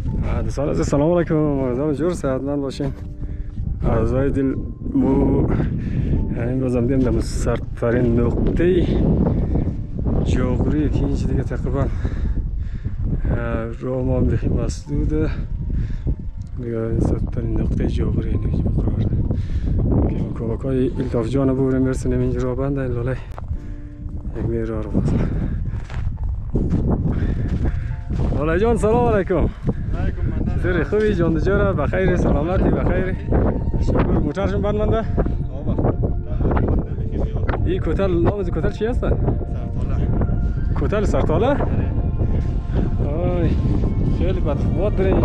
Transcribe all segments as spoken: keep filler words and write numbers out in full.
دوستان عزیز سلام علیکم، امیدوارم جور صحتمند باشین. اعضای دل مو این روز هم دیدم سردترین نقطه جغری که اینجا دیگه تقریبا راه ما هم بخی مسدوده دیگه. سردترین نقطه جغری اینجا قرار ده که ما کمک های التاف جان بوریم برسنیم اینجا راه بنده این لاله یک میر راه رو بازم. لاله جان سلام علیکم. چطوری خوبی جان دجاره؟ بخیر سلامتی بخیر شکر. موترشون بند منده؟ این کوتل نام از کوتل چی هست؟ سرطاله. کوتل سرطاله؟ آی خیلی بدخواد داره این.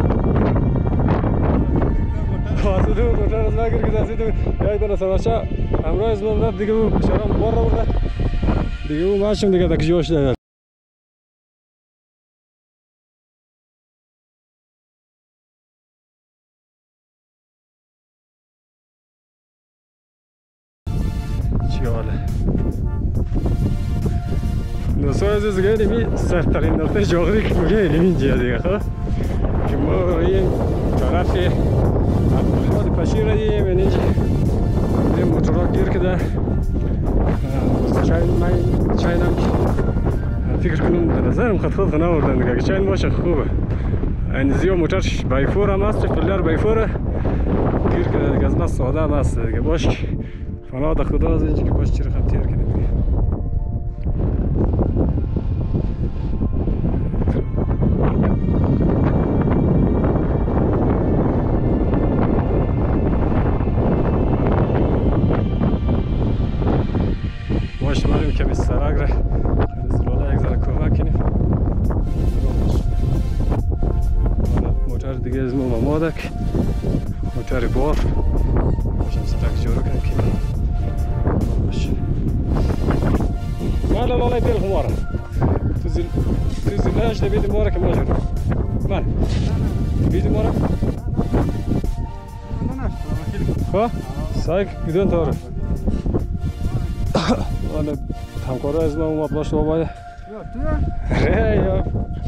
واسه دو موتر از مگر که دستی دو یای دونه سرباشه همراه از من رفت دیگه او شرام بار رو برده دیگه او ماشم دیگه دک جوش ده دوستان عزیز دیگه اینمی سرترین نقطه جغری که میگه اینجا دیگه خب که ما روی طرف عبدالحمد پشیر راییم این اینجا این موتورها گیر کده چاین من چاینم فکر کنم به نظرم خط خود نوردن دیگه که چاین باشه خوبه. این زیو موترش بایفور هم هست فیلر بایفوره گیر کده دیگه از ما ساده هم هست دیگه باش که فنا دا خدا از اینجا که باش چی رقم تیر کنه دیگه. باش بریم کمی سرک را زلاله یک ذره کمک کنیم. موتر دیگه از ما مامادک موتر بار باشم سرک جارو کنیم کنیم من لاله دل خماره تو زل تو زلهش دبید ماره که ما جور من دبید ماره ها سایک بدون تاره وانا همکارا از ما اومد باشه بابا ره یا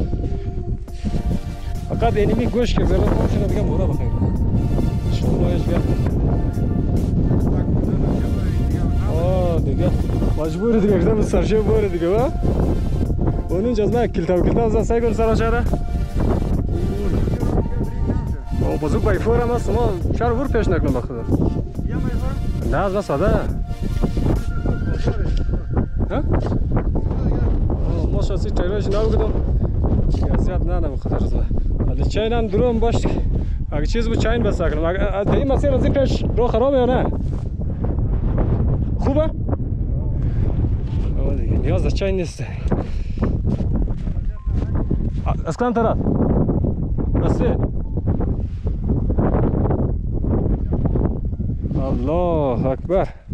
فقط اینمی گوش که برای ماشین دیگه مورا بخیر شما ايش بیاد آه دیگه مجبور دیگه کدام سرشه بوره دیگه وا اونون جزمه کلتا کلتا از سایگون سراشاره او بزرگ بایفور هم هست ما چرا ور پیش نکنم بخدا نه از ساده ها ما شاسی تایرش نو کدم زیاد نه نه خطر است ولی چاین هم درم باش اگه چیز بود چاین بس کنم اگه این مسیر از این پیش رو خرابه یا نه خوبه دیگه نیاز از چاین نیست از کدام طرف راسته الله اکبر